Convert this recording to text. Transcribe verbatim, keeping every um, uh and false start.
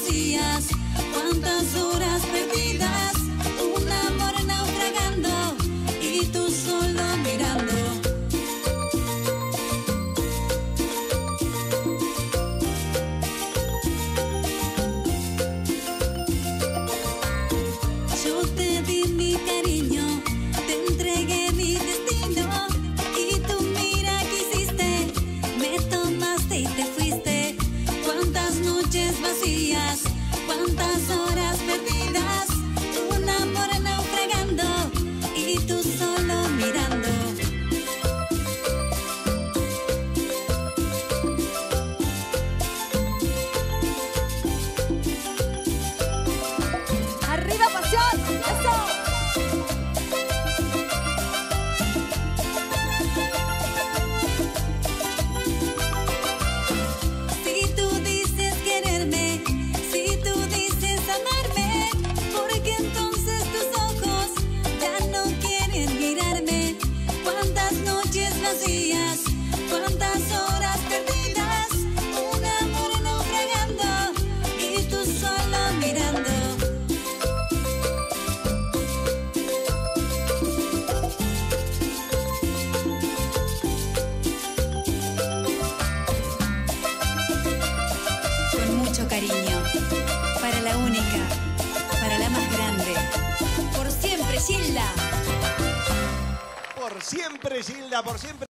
vacías, cuántas horas perdidas, un amor naufragando y tú solo mirando. Yo te di mi cariño, te entregué mi destino y tú mira que hiciste, me tomaste y te fuiste. Cuántas noches vacías, cuántas horas perdidas, un amor naufragando y tú solo mirando. ¡Arriba, pasión! ¡Eso! Si tú dices quererme, si tú dices amarme, porque entonces tus ojos ya no quieren mirarme. Cuántas noches vacías, cuántas horas perdidas, un amor naufragando y tú solo mirando. Con mucho cariño, para la única, para la más grande, por siempre, Gilda. Por siempre, Gilda, por siempre.